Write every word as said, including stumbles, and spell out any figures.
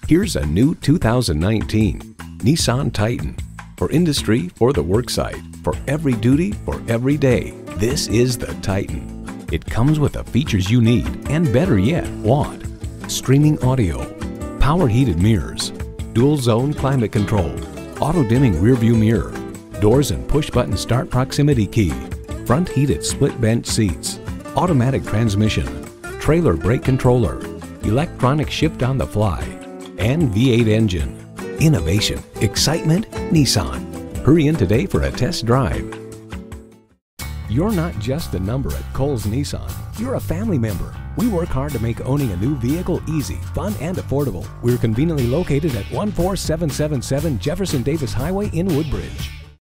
Here's a new two thousand nineteen Nissan Titan. For industry, for the worksite, for every duty, for every day, this is the Titan. It comes with the features you need, and better yet, want. Streaming audio, power heated mirrors, dual zone climate control, auto dimming rear view mirror, doors and push button start proximity key, front heated split bench seats, automatic transmission, trailer brake controller, electronic shift on the fly, and V eight engine. Innovation, excitement, Nissan. Hurry in today for a test drive. You're not just a number at Cowles Nissan. You're a family member. We work hard to make owning a new vehicle easy, fun, and affordable. We're conveniently located at one four seven seven seven Jefferson Davis Highway in Woodbridge.